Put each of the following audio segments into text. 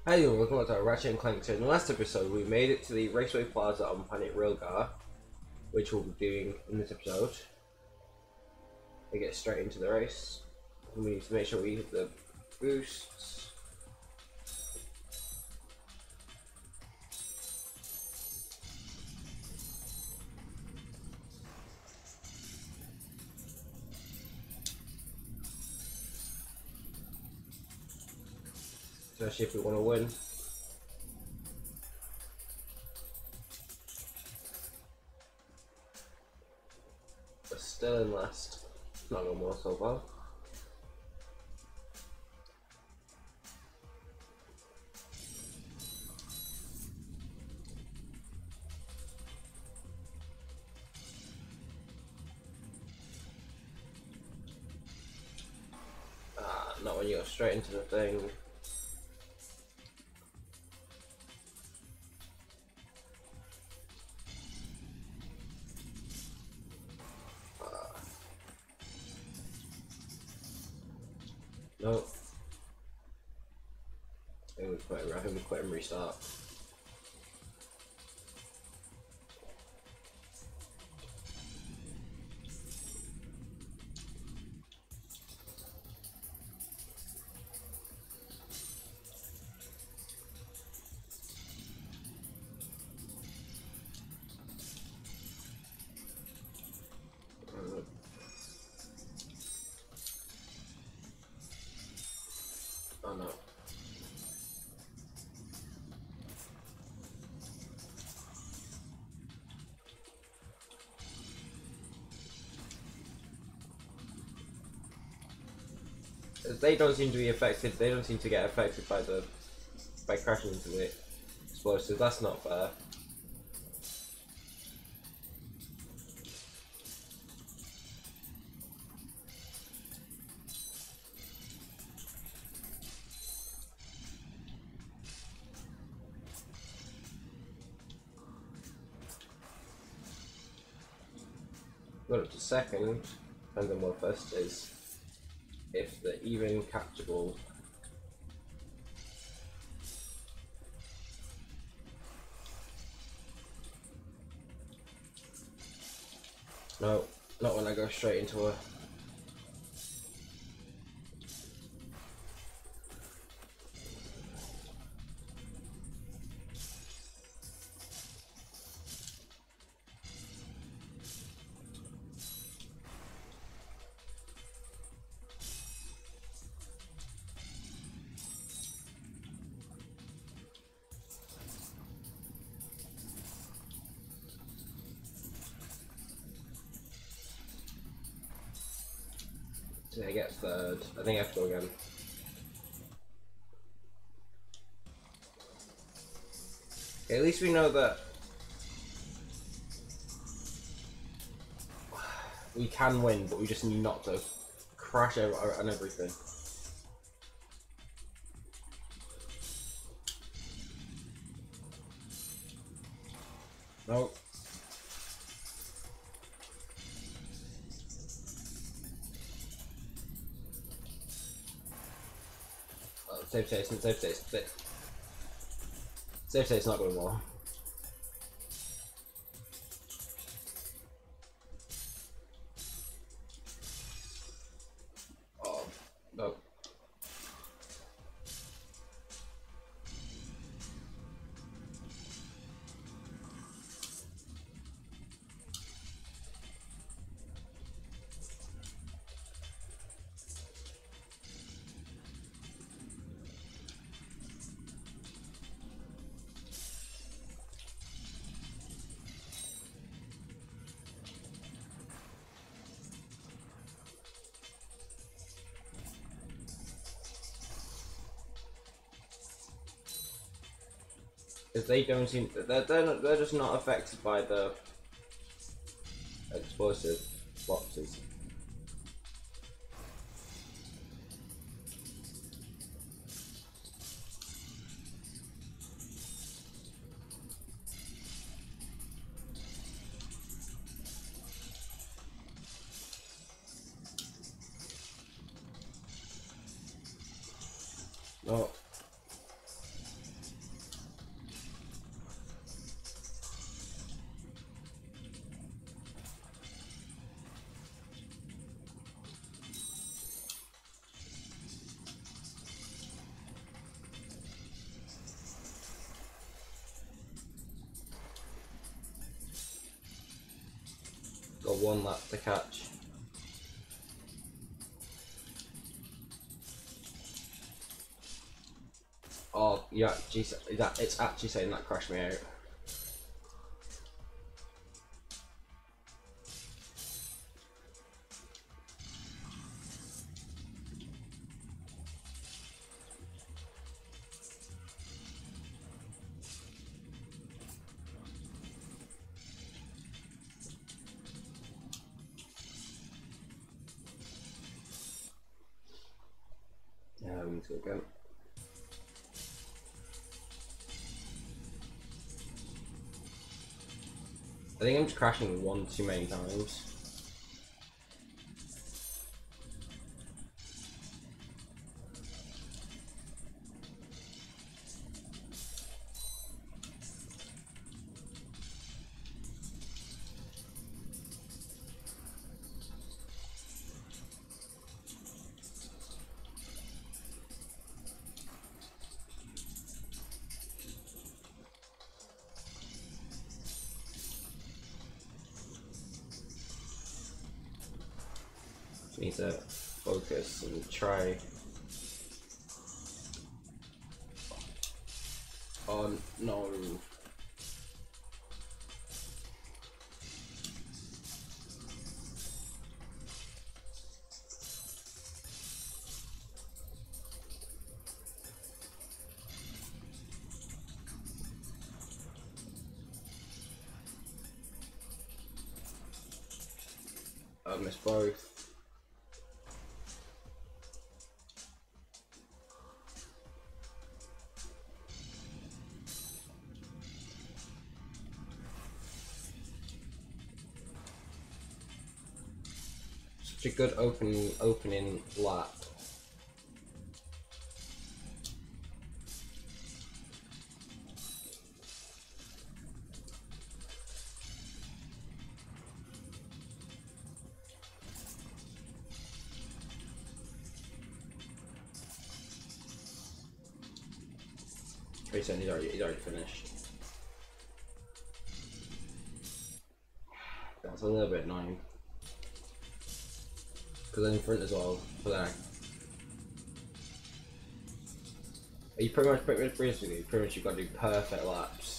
Hey, everyone, welcome back to our Ratchet and Clank. So in the last episode, we made it to the Raceway Plaza on planet Rilgar, which we'll be doing in this episode. We get straight into the race. We need to make sure we hit the boosts. Especially if we want to win. We're still in last. Not no more so far. Not when you go straight into the thing. Nope. I think we quit and restart. Oh no. They don't seem to be affected. They don't seem to get affected by crashing into the explosives. That's not fair. Got up to second, depends on what first is. If they're even catchable. No, not when I go straight into a. I get third. I think I have to go again. Okay, at least we know that we can win, but we just need not to crash on everything. Nope. Safe state. Safe state's not going well. Oh, no. Because they don't seem they're just not affected by the explosive boxes. No. got one lap to catch. Oh, yeah, geez, it's actually saying that crashed me out. Yeah, we need to go again. I think I'm just crashing one too many times. Need to focus and try. Oh no. I missed both. Such a good opening lap. He's already finished. That's a little bit annoying. Because I'm in front as well. But then you pretty much you've got to do perfect laps.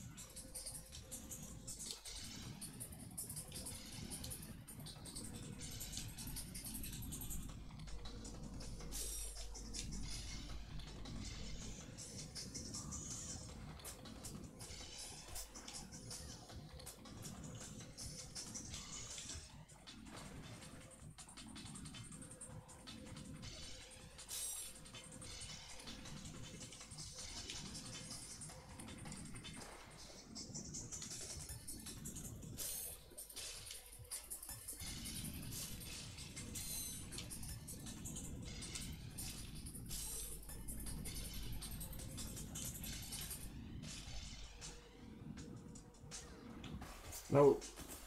No.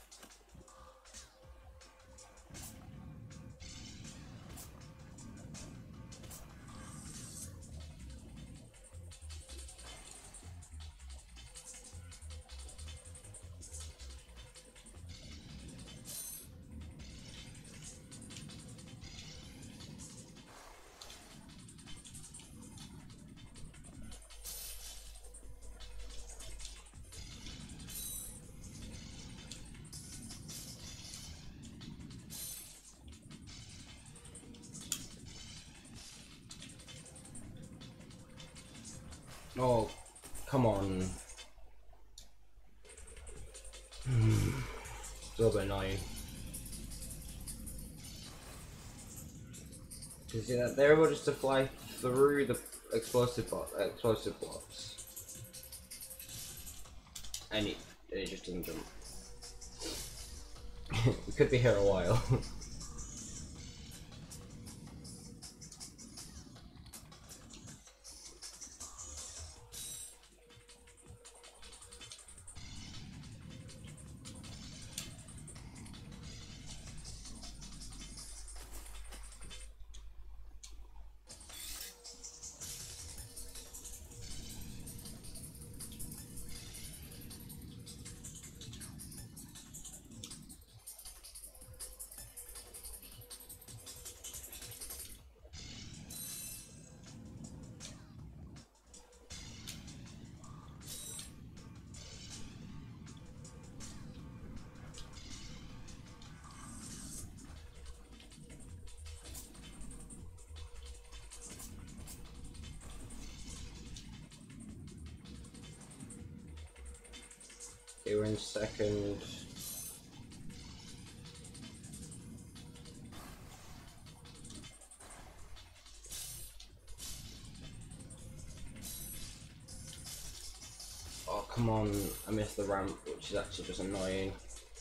Oh, come on. It's a little bit annoying. Because yeah, they're able just to fly through the explosive blocks. And it just doesn't jump. We could be here a while. Okay, we're in second. Oh, come on. I missed the ramp, which is actually just annoying.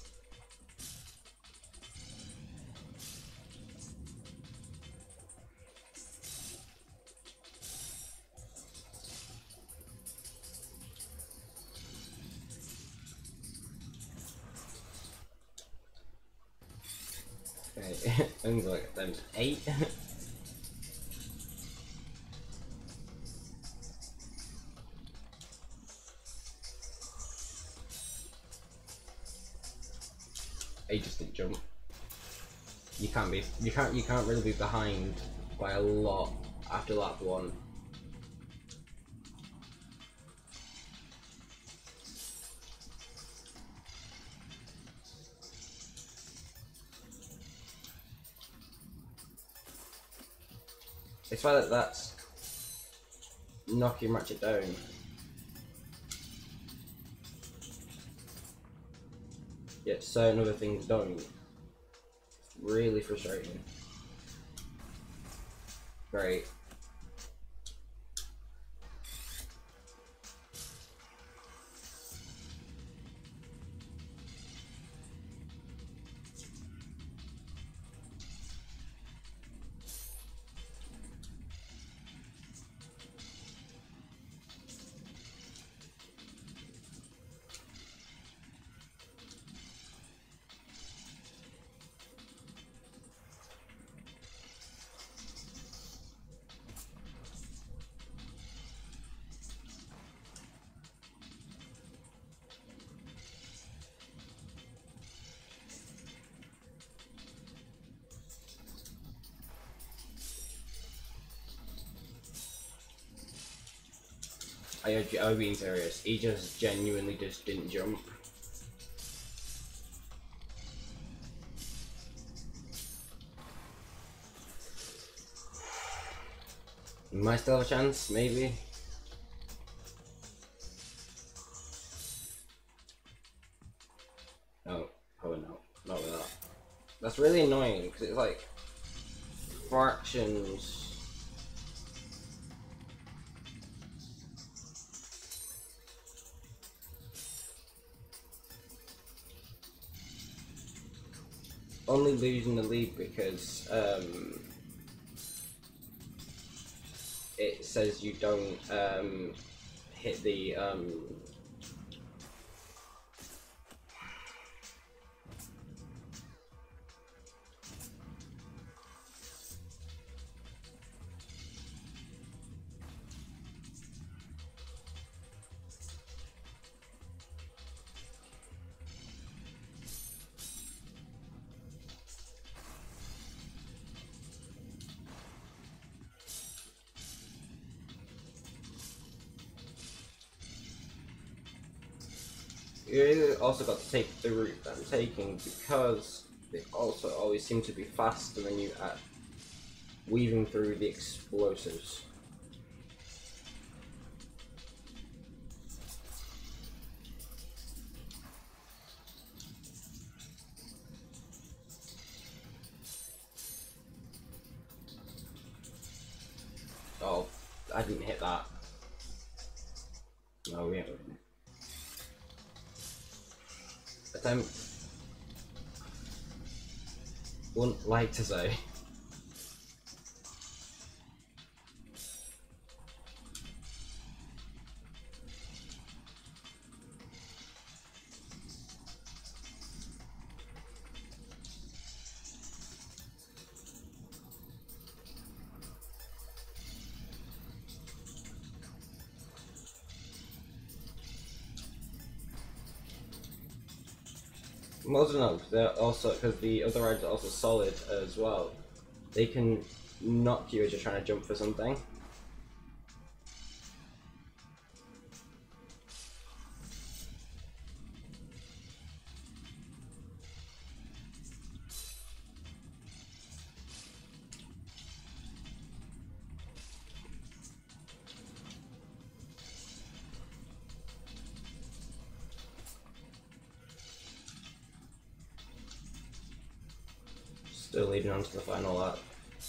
Okay, only like them 8. He just didn't jump. You can't really be behind by a lot after lap 1. It's why that's knocking Ratchet down. Yet certain other things don't. It's really frustrating. Great. I'm being serious. He just genuinely just didn't jump. Might still have a chance, maybe. No, probably not. Not with that. That's really annoying because it's like fractions. Only losing the lead because it says you don't hit the you also got to take the route that I'm taking because they also always seem to be faster than you at weaving through the explosives. Oh, I didn't hit that. No, we haven't. Attempt. Wouldn't like to say. Most of them, they're also, because the other rides are also solid as well. They can knock you as you're trying to jump for something. Still leading on to the final lap.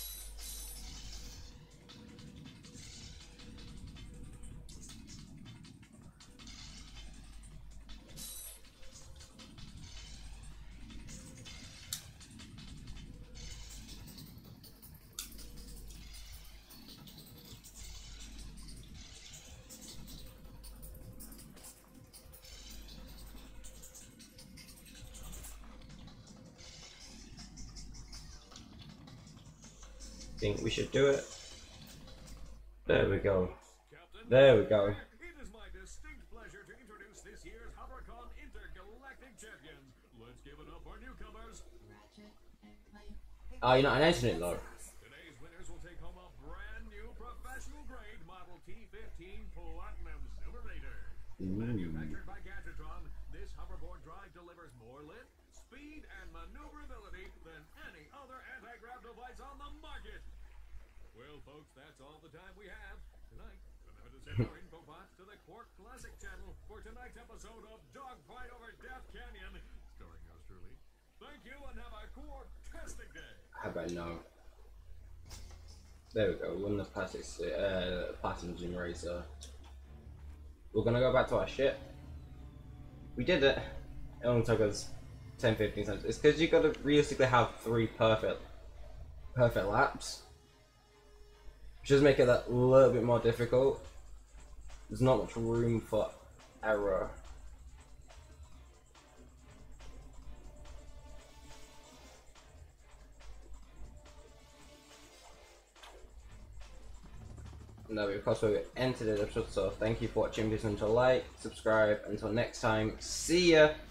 Think we should do it. There we go. There we go. It is my distinct pleasure to introduce this year's HoverCon Intergalactic Champions. Let's give it up for newcomers. Ratchet and Clank. Oh, you're not announcing it, though. Today's winners will take home a brand new professional grade Model T15 Platinum Simulator. Manufactured by Gadgetron, this hoverboard drive delivers more lift, speed, and maneuverability than any other anti-grav device on the market. Well, folks, that's all the time we have tonight. Remember to send our info box to the Quark Classic channel for tonight's episode of Dogfight Over Death Canyon, starring yours truly. Thank you and have a quark-tastic day. How about no? There we go. Won the Platinum Zoom Racer. We're gonna go back to our ship. We did it. It only took us 10-15 seconds. It's because you gotta realistically have 3 perfect laps, which does make it that little bit more difficult. There's not much room for error. No, of course we've entered the episode, so thank you for watching. Please don't like, subscribe. Until next time, see ya!